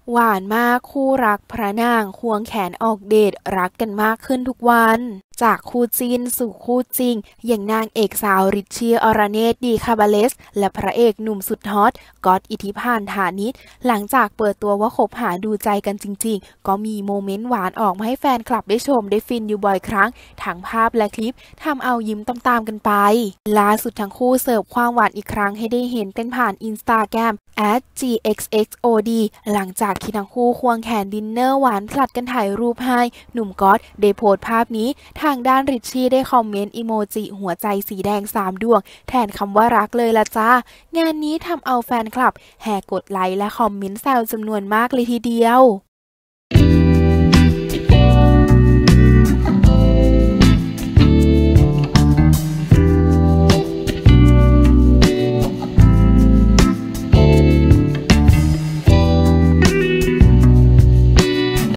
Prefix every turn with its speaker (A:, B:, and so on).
A: หวานมากคู่รักพระนางควงแขนออกเดทรักกันมากขึ้นทุกวันจากคู่จิ้นสู่คู่จริงอย่างนางเอกสาวริชชี่อรเนตดีคาบาเลสและพระเอกหนุ่มสุดฮอตก๊อตอิทธิพันธ์ฐานิชหลังจากเปิดตัวว่าคบหาดูใจกันจริงๆก็มีโมเมนต์หวานออกมาให้แฟนคลับได้ชมได้ฟินอยู่บ่อยครั้งทั้งภาพและคลิปทำเอายิ้มตามๆกันไปล่าสุดทั้งคู่เสิร์ฟความหวานอีกครั้งให้ได้เห็นเต้นผ่านอินสตาแกรม @gxxod หลังจากที่ทั้งคู่ควงแขนดินเนอร์หวานผลัดกันถ่ายรูปให้หนุ่มก๊อตได้โพสต์ภาพนี้ทางด้านริชชี่ได้คอมเมนต์อีโมจิหัวใจสีแดง3 ดวงแทนคำว่ารักเลยละจ้างานนี้ทำเอาแฟนคลับแห่กดไลค์และคอมเมนต์แซวจำนวนมากเลยทีเดียว